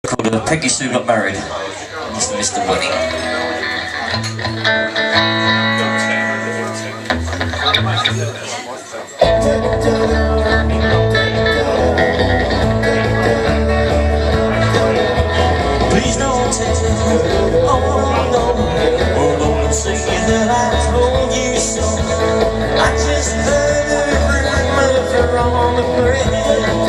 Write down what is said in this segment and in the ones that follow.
called Peggy Sue Got Married. Mr. Mr. Wedding. Please don't tell, oh no, or don't say that I told you so. I just heard a rumor on the bread.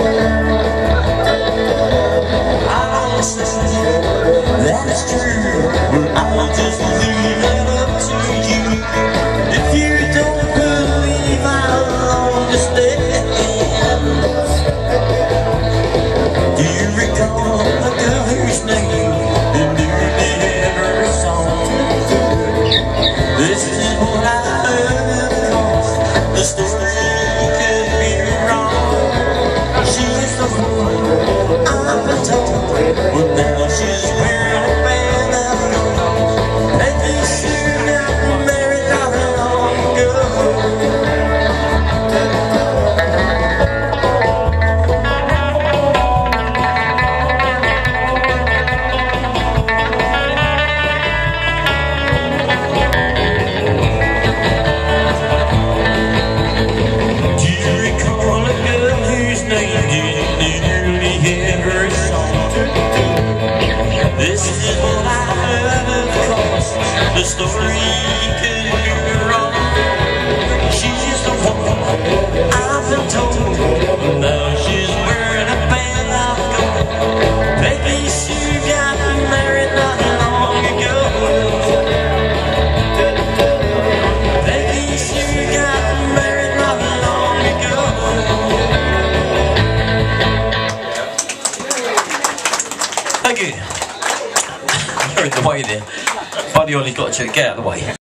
I don't say that's true, but I'll just leave it up to you. If you don't believe I'll understand. Do you recall a girl whose name you nearly ever saw? This is what I heard, cause the story could be wrong. She is the one I've been told, but now she's wearing a band of gold. Peggy Sue got married not long ago. This is what I heard, of course the story could be wrong. She's the one I've been told, but now she's wearing a band of gold. Peggy Sue got married not long ago. Peggy Sue got married not long ago. Thank you. You're in the way there. Buddy Ollie's got to get out of the way.